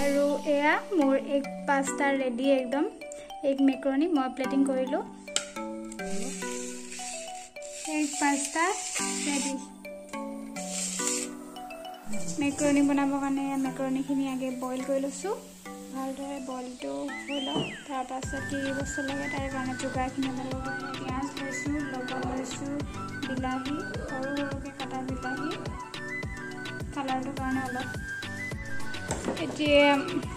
আৰু এয়া মোৰ এক পাস্তা ৰেডি একদম এক মেকাৰণি মই প্লেটিং কৰিলো এক পাস্তা ৰেডি মেকাৰণি বনাবৰ কাৰণে মেকাৰণিখিনি আগে বইল কৰি লৈছো ভালদৰে বইলটো হৈ লওক তাৰ পাছত কি বস্তু লাগে তাৰ কাৰণে যোগাৰখিনি লগাব পিঁয়াজ লৈছো লবণ লৈছো বিলাহী সৰু সৰুকৈ কাটা বিলাহী কালাৰটোৰ কাৰণে অলপ এতিয়া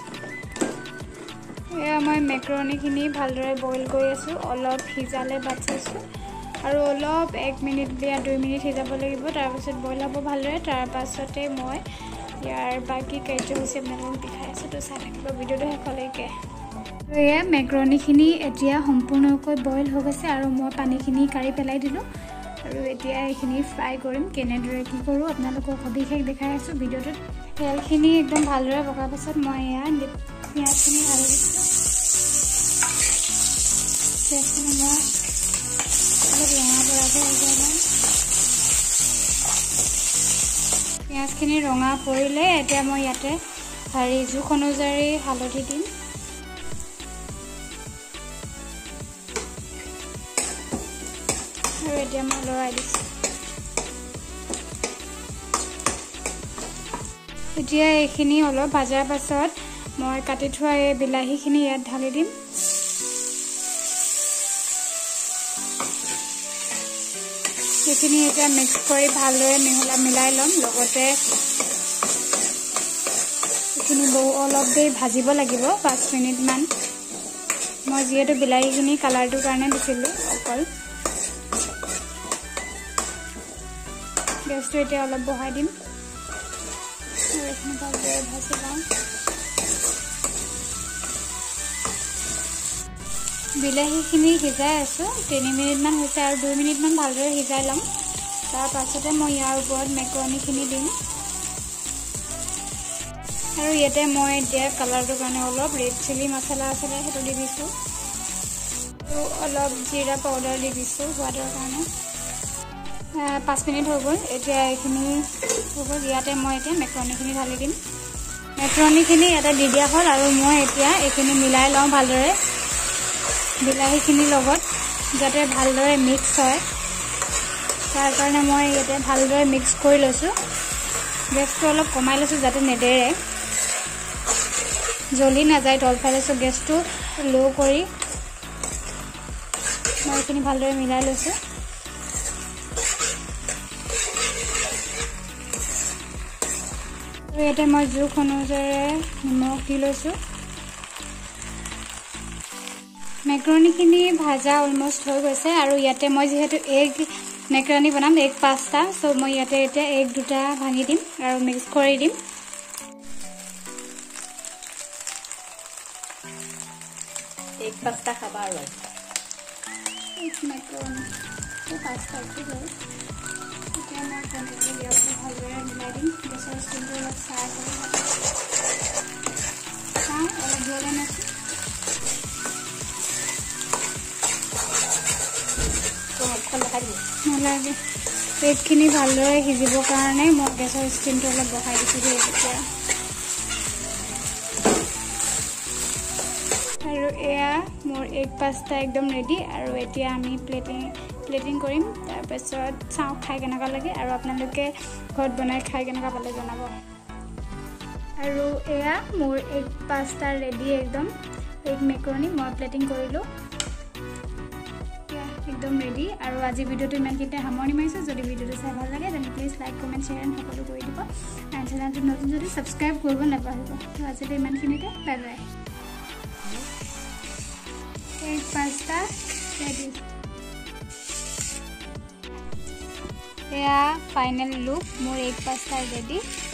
মই মেকাৰণিখিনি ভালদৰে বইল কৰি আছো অলপ সিজালে বাচিছো আৰু অলপ 1 মিনিট বা 2 মিনিট সিজাব লাগিব তাৰ পাছত বইল হ'ব ভালদৰে তাৰ পাছতে মই ইয়াৰ বাকি কাৰ্যসূচী আপোনালোকক দেখাই আছো তো চাই থাকিব ভিডিঅ'টো শেষলৈকে এয়া মেকাৰণিখিনি এতিয়া সম্পূৰ্ণকৈ বইল হৈ গৈছে আৰু মই পানীখিনি কাঢ়ি পেলাই দিলোঁ আৰু এতিয়া এইখিনি ফ্ৰাই কৰিম কেনেদৰে কি কৰোঁ আপোনালোকক সবিশেষ দেখাই আছোঁ ভিডিঅ'টোত তেলখিনি একদম ভালদৰে পকাৰ পাছত মই এয়া পিঁয়াজখিনি ঢালি দিছোঁ পিঁয়াজখিনি মই অলপ ৰঙা পৰাকৈ সিজাই ল'ম পিঁয়াজখিনি ৰঙা পৰিলে এতিয়া মই ইয়াতে জোখ অনুযায়ী হালধি দিম আৰু এতিয়া মই লৰাই দিছোঁ এতিয়া এইখিনি অলপ ভাজাৰ পাছত মই কাটি থোৱা এই বিলাহীখিনি ইয়াত ঢালি দিম এইখিনি এতিয়া মিক্স কৰি ভালদৰে মিলাই ল'ম লগতে এইখিনি অলপ দেৰি ভাজিব লাগিব 5 মিনিটমান মই যিহেতু বিলাহীখিনি কালাৰটোৰ কাৰণে দিছিলোঁ অকল গেছটো এতিয়া অলপ বঢ়াই দিম আৰু এইখিনি ভালদৰে ভাজি লওঁ বিলাহীখিনি সিজাই আছোঁ 3 মিনিটমান হৈছে আৰু 2 মিনিটমান ভালদৰে সিজাই ল'ম তাৰ পাছতে মই ইয়াৰ ওপৰত মেকাৰণিখিনি দিম আৰু ইয়াতে মই এতিয়া কালাৰটোৰ কাৰণে অলপ ৰেড চিলি মছলা আছিলে সেইটো দি দিছোঁ আৰু অলপ জিৰা পাউডাৰ দি দিছোঁ সোৱাদৰ কাৰণে 5 মিনিট হৈ গ'ল এতিয়া এইখিনি হৈ গ'ল ইয়াতে মই এতিয়া মেকাৰণিখিনি ঢালি দিম মেকাৰণিখিনি ইয়াতে দি দিয়া হ'ল আৰু মই এতিয়া এইখিনি মিলাই লওঁ ভালদৰে বিলাহীখিনিৰ লগত যাতে ভালদৰে মিক্স হয় তাৰ কাৰণে মই ইয়াতে ভালদৰে মিক্স কৰি লৈছোঁ গেছটো অলপ কমাই লৈছোঁ যাতে নেদেৰে জ্বলি নাযায় তলফালে লৈছোঁ গেছটো ল' কৰি মই এইখিনি ভালদৰে মিলাই লৈছোঁ আৰু ইয়াতে মই জোখ অনুযায়ী নিমখ দি লৈছোঁ মেকাৰণিখিনি ভাজা অলমষ্ট হৈ গৈছে আৰু ইয়াতে মই যিহেতু এগ মেকাৰণি বনাম এগ পাস্তা চ' মই ইয়াতে এতিয়া এগ দুটা ভাঙি দিম আৰু মিক্স কৰি দিম এগ পাস্তা খাবা আৰু এগ মেকাৰণি পাস্তাটো হয় এতিয়া মই তেনেকৈ দিয়ক ভালদৰে মিলাই দিম গেছৰ ষ্টিমটো অলপ চাই কৰি চাওঁ অলপ জ্বলা নাছোঁ নালাগে এগখিনি ভালদৰে সিজিবৰ কাৰণে মই গেছৰ ষ্টিমটো অলপ বঢ়াই দিছোঁ দেই এতিয়া আৰু এয়া মোৰ এগ পাস্তা একদম ৰেডি আৰু এতিয়া আমি প্লেটিং কৰিম তাৰপাছত চাওঁ খাই কেনেকুৱা লাগে আৰু আপোনালোকে ঘৰত বনাই খাই কেনেকুৱা পালে জনাব আৰু এয়া মোৰ এগ পাস্তা ৰেডি একদম এগ মেকাৰণি মই প্লেটিং কৰিলোঁ একদম ৰেডি আৰু আজি ভিডিঅ'টো ইমানখিনিতে সামৰণি মাৰিছোঁ যদি ভিডিঅ'টো চাই ভাল লাগে তেন্তে please like comment share and সকলো কৰি দিব আৰু চেনেলটো নতুন যদি ছাবস্ক্ৰাইব কৰিব নাপাহৰিব তো আজিলৈ ইমানখিনিতে bye bye egg pasta ready এয়া ফাইনেল লুক মোৰ এগ পাস্তা ৰেডি